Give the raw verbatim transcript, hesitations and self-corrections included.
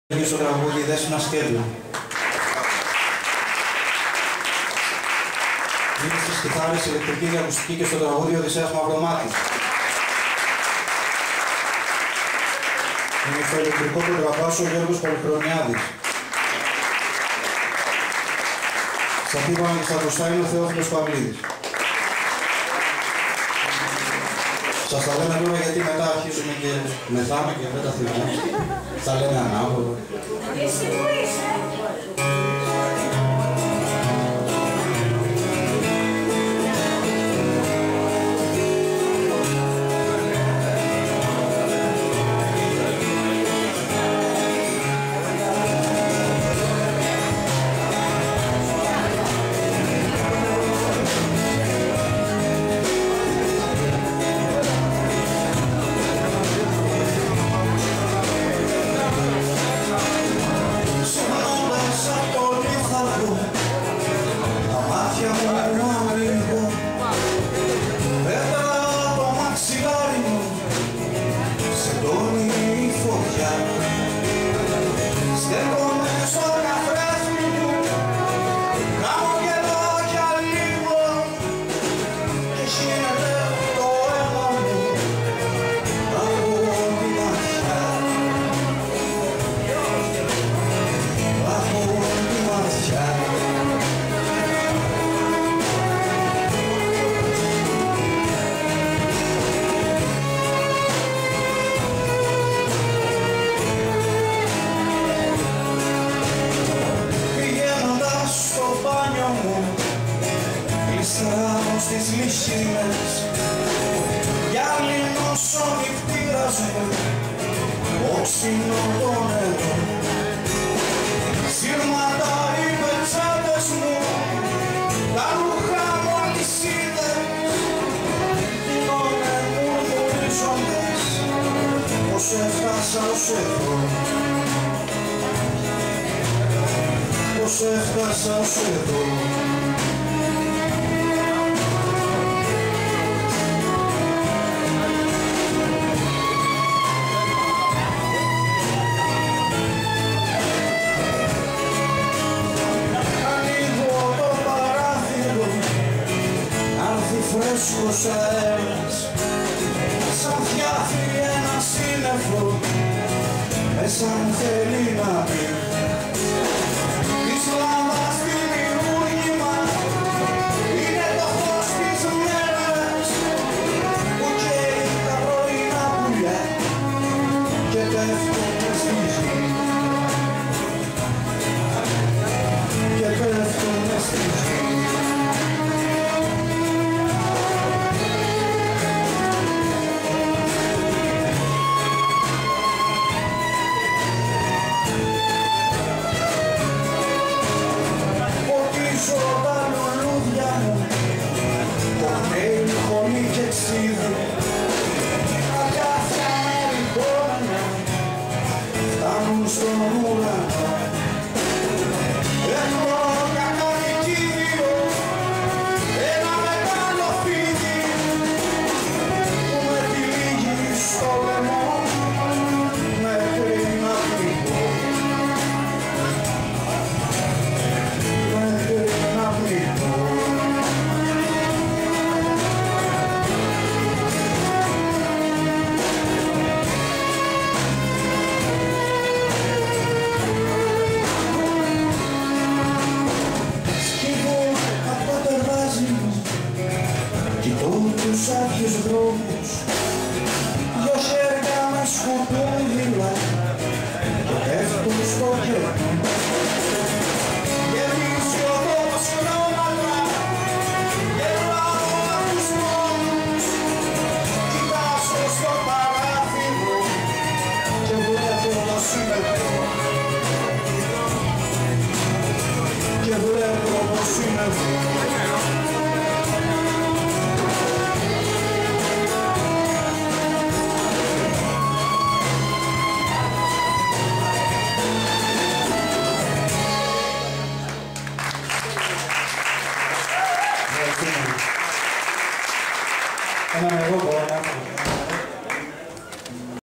Και στο τραγούδι Δέσποινα Σκέτου. Είναι στις κιθάρες, ηλεκτρική και ακουστική και στο τραγούδι Οδυσσέας Μαυρομάτης. Είναι στο ηλεκτρικό κοντραπάσο ο Γιώργος Πολυχρονιάδης. Στα τύμπανα και στα μπροστά είναι ο Θεόφιλος Παυλίδης. Σας τα λέμε τώρα γιατί μετά αρχίζουμε και μεθάμε και δεν τα θυμάμαι. Θα λέμε ανάποδα. Εσύ που είσαι. Στις λυσίνες για λινώσω νυχτήραζε όξινο το νερό. Σύρματα οι πετσάτες μου, τα ρούχα μου αλυσίδες δίνονται μουρμουρίζοντες πως έφτασα ως εδώ, πως έφτασα ως εδώ. Φρέσκος αέρας σαν φτιάχνει ένα σύννεφο μέσα μου θέλει να πει της λάμπας δημιούργημα είναι το φως της μέρας που καίει τα πρωινά πουλιά και πέφτουνε στη γη και πέφτουνε στη γη. Στον ουρανό έχω κακανικίδιο ένα μεγάλο φίδι που με τυλίγει στο λαιμό μέχρι να πνιγώ, μέχρι να πνιγώ. Τους άδειους δρόμους, δυο χέρια με σκουπίδια και πέφτουν στο κέρδο. Γεμίζει ο τόπος χρώματα, γελάω απ' τους πόνους, κοιτάζω στο παράθυρο και βλέπω το σύμμετρο, και βλέπω το σύμμετρο.